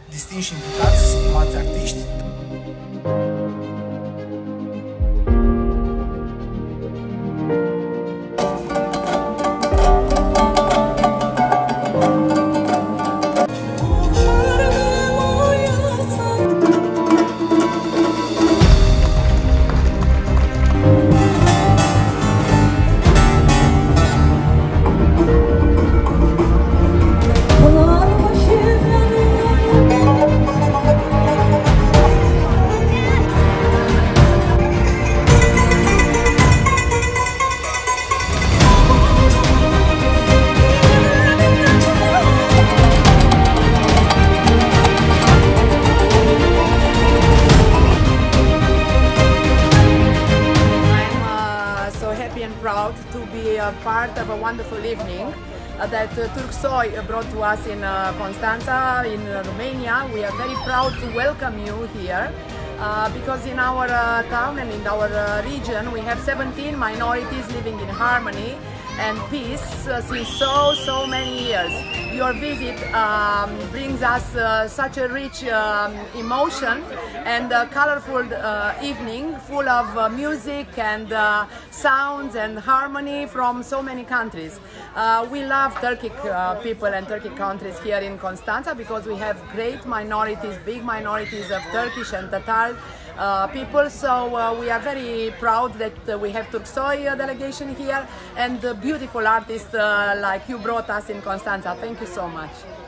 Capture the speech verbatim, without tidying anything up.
distinși invitați, stimați artiști. And proud to be a part of a wonderful evening uh, that uh, Turksoy brought to us in uh, Constanța, in uh, Romania. We are very proud to welcome you here uh, because in our uh, town and in our uh, region we have seventeen minorities living in harmony and peace uh, since so so many years. Your visit um, brings us uh, such a rich um, emotion and a colorful uh, evening full of uh, music and uh, sounds and harmony from so many countries. Uh, we love Turkic uh, people and Turkic countries here in Constanța because we have great minorities, big minorities of Turkish and Tatar uh, people. So uh, we are very proud that uh, we have Turksoy uh, delegation here and uh, beautiful artists uh, like you brought us in Constanța. Thank you so much.